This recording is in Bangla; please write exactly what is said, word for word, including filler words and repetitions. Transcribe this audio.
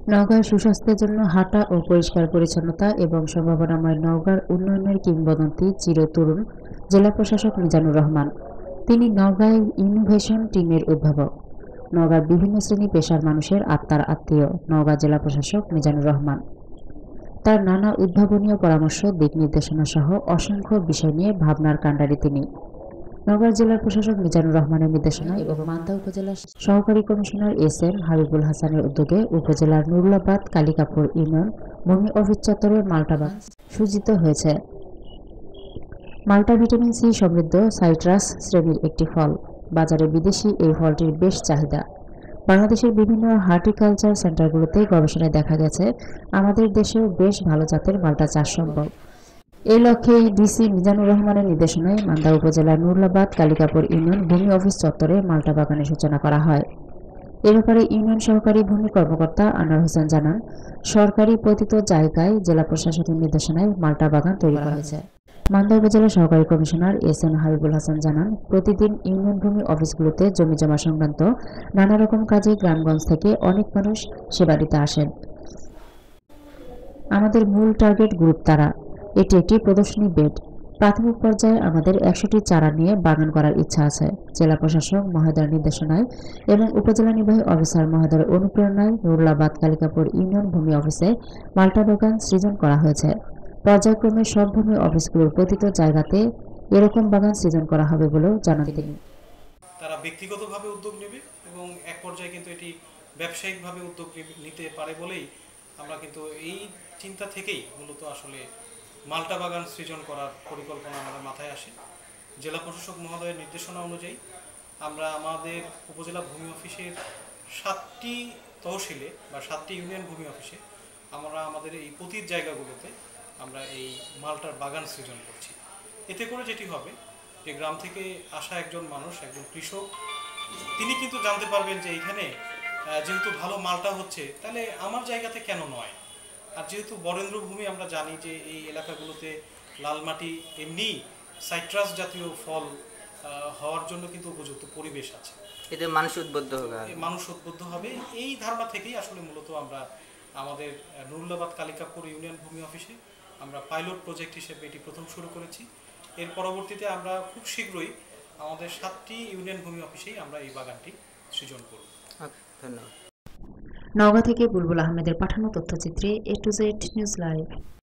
নওগাঁয় সুস্বাস্থ্যের জন্য হাঁটা ও পরিষ্কার পরিচ্ছন্নতা এবং সম্ভাবনাময় নওগাঁর উন্নয়নের কিংবদন্তি চিরতরুণ জেলা প্রশাসক মিজানুর রহমান। তিনি নওগাঁয় ইনোভেশন টিমের উদ্ভাবক। নওগাঁর বিভিন্ন শ্রেণী পেশার মানুষের আত্মার আত্মীয় নওগাঁ জেলা প্রশাসক মিজানুর রহমান। তার নানা উদ্ভাবনীয় পরামর্শ, দিক নির্দেশনা সহ অসংখ্য বিষয় নিয়ে ভাবনার কাণ্ডারি তিনি। নওগাঁ জেলার প্রশাসক মিজানুর রহমানের নির্দেশনায় এবং মান্দা উপজেলার সহকারী কমিশনার এস এম হাবিবুল হাসানের উদ্যোগে উপজেলার নুরুলাবাদ কালিকাপুর ইউনিয়ন ভূমি অফিস চত্বরে মাল্টা বাগান সূচিত হয়েছে। মাল্টা ভিটামিন সি সমৃদ্ধ সাইট্রাস শ্রেণীর একটি ফল। বাজারে বিদেশি এই ফলটির বেশ চাহিদা। বাংলাদেশের বিভিন্ন হর্টিকালচার সেন্টারগুলোতে গবেষণায় দেখা গেছে আমাদের দেশেও বেশ ভালো জাতের মাল্টা চাষ সম্ভব। এই লক্ষ্যেই ডিসি মিজানুর রহমানের নির্দেশনায় মান্দা উপজেলার নুরুলাবাদ কালিকাপুর ইউনিয়ন ভূমি অফিস চত্বরে মাল্টা বাগানের সূচনা করা হয়। এ ব্যাপারে ইউনিয়ন সহকারী ভূমি কর্মকর্তা আনোয়ার হোসেন জানান, সরকারি পতিত জায়গায় জেলা প্রশাসনের নির্দেশনায় মাল্টা বাগান তৈরি করা হয়েছে। মান্দা উপজেলা সহকারী commissioner S M Habibul Hasan জানান, প্রতিদিন ইউনিয়ন ভূমি অফিসগুলোতে জমি জমা সংক্রান্ত নানা রকম কাজে গ্রামগঞ্জ থেকে অনেক মানুষ সেবা দিতে আসেন। আমাদের মূল টার্গেট গ্রুপ তারা। এটি একটি প্রদর্শনী বেড। প্রাথমিক পর্যায়ে আমাদের একশোটি চারা নিয়ে বাগান করার ইচ্ছা আছে। জেলা প্রশাসক মহোদয়ের নির্দেশনায় এবং উপজেলা নির্বাহী অফিসার মহোদয়ের অনুপ্রেরণায় নুরুলাবাদ কালিকাপুর ইউনিয়ন ভূমি অফিসে মাল্টা বাগান সৃজন করা হয়েছে। পর্যায়ক্রমে সব ভূমি অফিসগুলোর পতিত জায়গাতে এরকম বাগান সৃজন করা হবে বলেও জানান তিনি। তারা ব্যক্তিগতভাবে উদ্যোগ নেবে এবং এক পর্যায়ে কিন্তু এটি ব্যবসায়িকভাবে উদ্যোগ নিতে পারে বলেই আমরা কিন্তু এই চিন্তা থেকেই মূলত আসলে মাল্টা বাগান সৃজন করার পরিকল্পনা আমাদের মাথায় আসে। জেলা প্রশাসক মহোদয়ের নির্দেশনা অনুযায়ী আমরা আমাদের উপজেলা ভূমি অফিসের সাতটি তহসিলে বা সাতটি ইউনিয়ন ভূমি অফিসে আমরা আমাদের এই পতিত জায়গাগুলোতে আমরা এই মাল্টার বাগান সৃজন করছি। এতে করে যেটি হবে যে গ্রাম থেকে আসা একজন মানুষ, একজন কৃষক, তিনি কিন্তু জানতে পারবেন যে এইখানে যেহেতু ভালো মালটা হচ্ছে, তাহলে আমার জায়গাতে কেন নয়। আর যেহেতু বরেন্দ্র ভূমি আমরা জানি যে এই এলাকাগুলোতে লাল মাটি, এমনি সাইট্রাস জাতীয় ফল হওয়ার জন্য কিন্তু উপযুক্ত পরিবেশ আছে, এতে মানুষ উদ্বুদ্ধ হবে মানুষ উদ্বুদ্ধ হবে এই ধারণা থেকেই আসলে মূলত আমরা আমাদের নুরুলাবাদ কালিকাপুর ইউনিয়ন ভূমি অফিসে আমরা পাইলট প্রজেক্ট হিসেবে এটি প্রথম শুরু করেছি। এর পরবর্তীতে আমরা খুব শীঘ্রই আমাদের সাতটি ইউনিয়ন ভূমি অফিসেই আমরা এই বাগানটি সৃজন করব। ধন্যবাদ। নওগাঁ থেকে বুলবুল আহমেদের পাঠানো তথ্যচিত্রে A to Z news live.